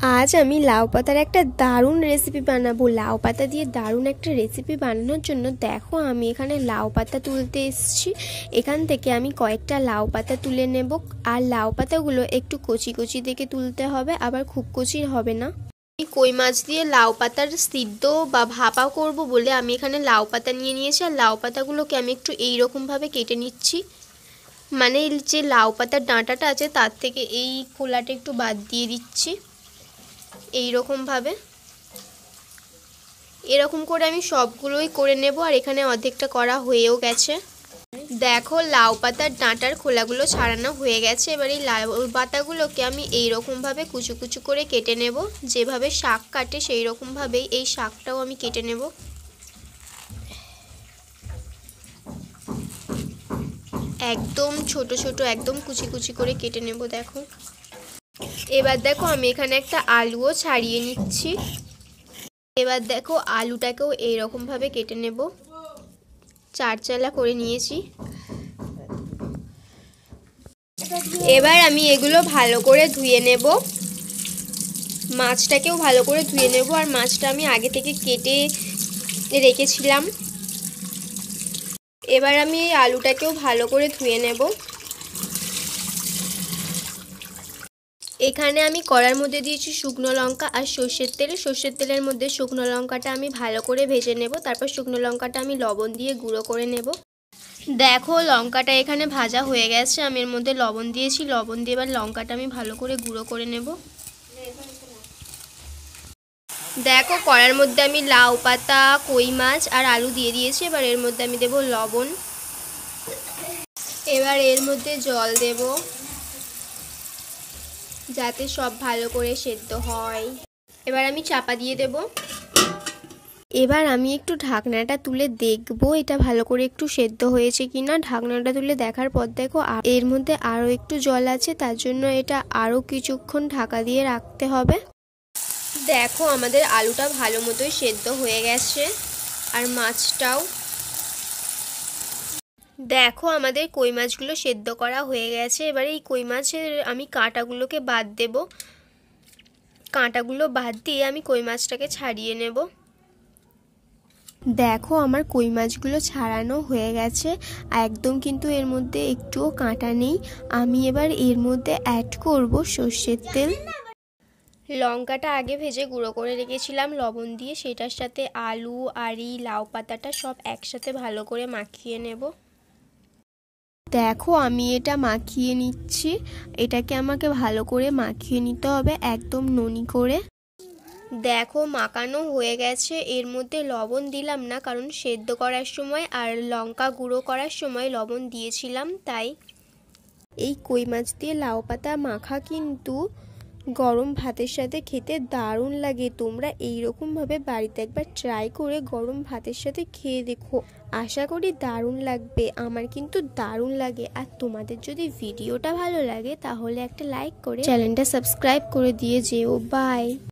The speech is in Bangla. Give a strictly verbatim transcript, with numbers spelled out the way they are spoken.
আজ আমি লাউ পাতার একটা দারুণ রেসিপি বানাবো। লাউ পাতা দিয়ে দারুণ একটা রেসিপি বানানোর জন্য দেখো আমি এখানে লাউ পাতা তুলতে এসেছি। এখান থেকে আমি কয়েকটা লাউ পাতা তুলে নেব। আর লাউ পাতাগুলো একটু কচি কচি দেখে তুলতে হবে, আবার খুব কচি হবে না। কই মাছ দিয়ে লাউ পাতার সিদ্ধ বা ভাপা করব বলে আমি এখানে লাউ পাতা নিয়ে নিয়েছি। আর লাউ পাতাগুলোকে আমি একটু এইরকমভাবে কেটে নিচ্ছি, মানে যে লাউ পাতার ডাঁটাটা আছে তার থেকে এই খোলাটা একটু বাদ দিয়ে দিচ্ছি। এই রকম ভাবে এরকম করে আমি সবগুলোই করে নেব। আর এখানে অর্ধেকটা করা হয়েও গেছে। দেখো লাউ পাতার ডাঁটার খোলাগুলো ছাড়ানো হয়ে গেছে। এবার এই লাউ পাতাগুলোকে আমি এই রকম ভাবে কুচু কুচু করে কেটে নেব। যেভাবে শাক কাটে সেই রকম ভাবেই এই শাকটাও আমি কেটে নেব। একদম ছোট ছোট একদম কুচি কুচি করে কেটে নেব। দেখো এবার দেখো আমি এখানে একটা আলুও ছাড়িয়ে নিচ্ছি। এবার দেখো আলুটাকেও এইরকম ভাবে কেটে নেব, চার চালা করে নিয়েছি। এবার আমি এগুলো ভালো করে ধুয়ে নেব। মাছটাকেও ভালো করে ধুয়ে নেব। আর মাছটা আমি আগে থেকে কেটে রেখেছিলাম। এবার আমি এই আলুটাকেও ভালো করে ধুয়ে নেব। এখানে আমি কড়ার মধ্যে দিয়েছি শুকনো লঙ্কা আর সর্ষের তেল। সর্ষের তেলের মধ্যে শুকনো লঙ্কাটা আমি ভালো করে ভেজে নেব। তারপর শুকনো লঙ্কাটা আমি লবণ দিয়ে গুঁড়ো করে নেব। দেখো লঙ্কাটা এখানে ভাজা হয়ে গেছে। আমি এর মধ্যে লবণ দিয়েছি, লবণ দিয়ে এবার লঙ্কাটা আমি ভালো করে গুঁড়ো করে নেব। দেখো কড়ার মধ্যে আমি লাউ পাতা, কই মাছ আর আলু দিয়ে দিয়েছি। এবার এর মধ্যে আমি দেব লবণ। এবার এর মধ্যে জল দেব যাতে সব ভালো করে সেদ্ধ হয়। এবার আমি চাপা দিয়ে দেব। এবার আমি একটু ঢাকনাটা তুলে দেখব এটা ভালো করে একটু সেদ্ধ হয়েছে কিনা। ঢাকনাটা তুলে দেখার পর দেখো এর মধ্যে আরও একটু জল আছে, তার জন্য এটা আরও কিছুক্ষণ ঢাকা দিয়ে রাখতে হবে। দেখো আমাদের আলুটা ভালো মতোই সেদ্ধ হয়ে গেছে, আর মাছটাও। দেখো আমাদের কই মাছগুলো সেদ্ধ করা হয়ে গেছে। এবারে এই কই মাছের আমি কাঁটাগুলোকে বাদ দেব। কাঁটাগুলো বাদ দিয়ে আমি কই মাছটাকে ছাড়িয়ে নেব। দেখো আমার কই মাছগুলো ছাড়ানো হয়ে গেছে, একদম কিন্তু এর মধ্যে একটুও কাঁটা নেই। আমি এবার এর মধ্যে অ্যাড করব সর্ষের তেল। লঙ্কাটা আগে ভেজে গুঁড়ো করে রেখেছিলাম লবণ দিয়ে, সেটার সাথে আলু আর এই লাউ পাতাটা সব একসাথে ভালো করে মাখিয়ে নেব। দেখো আমি এটা মাখিয়ে নিচ্ছি। এটাকে আমাকে ভালো করে মাখিয়ে নিতে হবে, একদম ননি করে। দেখো মাখানো হয়ে গেছে। এর মধ্যে লবণ দিলাম না, কারণ সেদ্ধ করার সময় আর লঙ্কা গুঁড়ো করার সময় লবণ দিয়েছিলাম, তাই। এই কই মাছ দিয়ে লাউ পাতা মাখা কিন্তু গরম ভাতের সাথে খেতে দারুণ লাগে। তোমরা এইরকমভাবে বাড়িতে একবার ট্রাই করে গরম ভাতের সাথে খেয়ে দেখো, আশা করি দারুণ লাগবে। আমার কিন্তু দারুণ লাগে। আর তোমাদের যদি ভিডিওটা ভালো লাগে তাহলে একটা লাইক করে চ্যানেলটা সাবস্ক্রাইব করে দিয়ে যেও। বাই।